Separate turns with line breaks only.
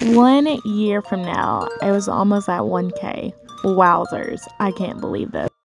1 year from now, I was almost at 1K. Wowzers. I can't believe this.